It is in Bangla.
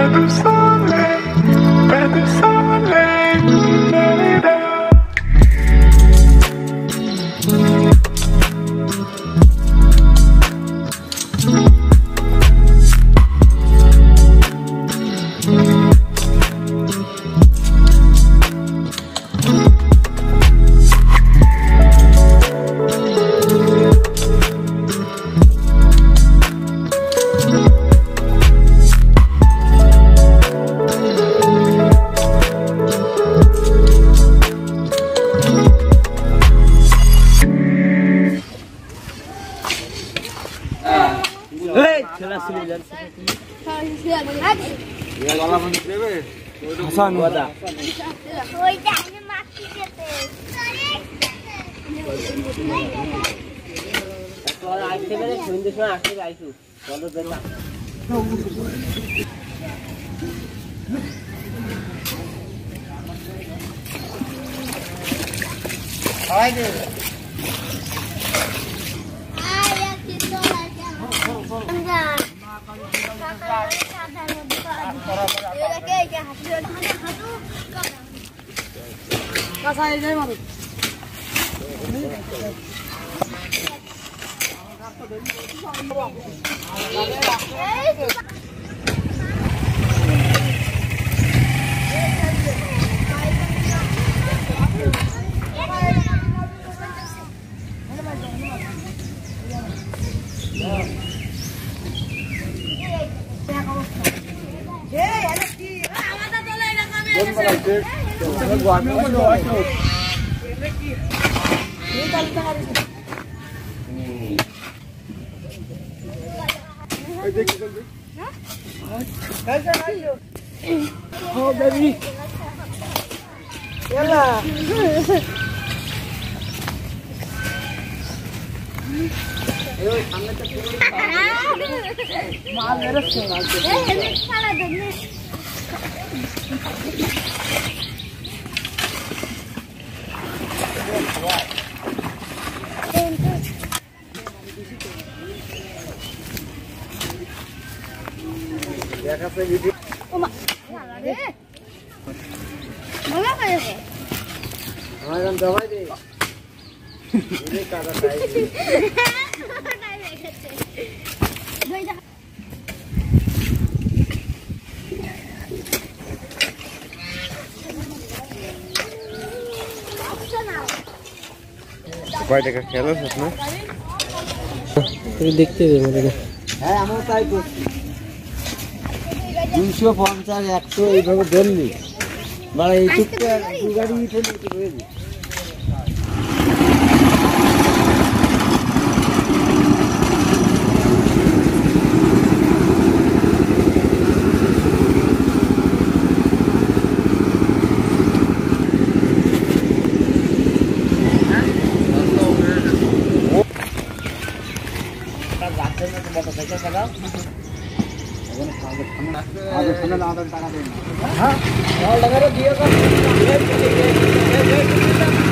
হাসান ওটা ওইটা আমি মাটি খেতে তোর আইতে পারে সন্ধ্যে সময় আসতে আইছু চলো বেটা হাই দে আয়া কি তো লাগে আমরা Oh baby yalla এই সামনে তো পুরো মাল মেরে শোনা এই হেলমেট ছাড়া দেন দেখা পে ভিডিও ওমা লাগা রে মজা পাইছে আমার নাম দবাই দে এই কাটা তাই তাই রেখেছে দুইটা কয় টাকা খেলো না তুই দেখতে দে আমাকে হ্যাঁ আমরা তাই করছি 250 100 এইভাবে ধরলি মানে এই টুকটা দু গাড়ি ফেলে কি করে দি মোটরসাইকেল চালাও আগে সামনে না টাকা দেন হ্যাঁ টাকা দিয়ে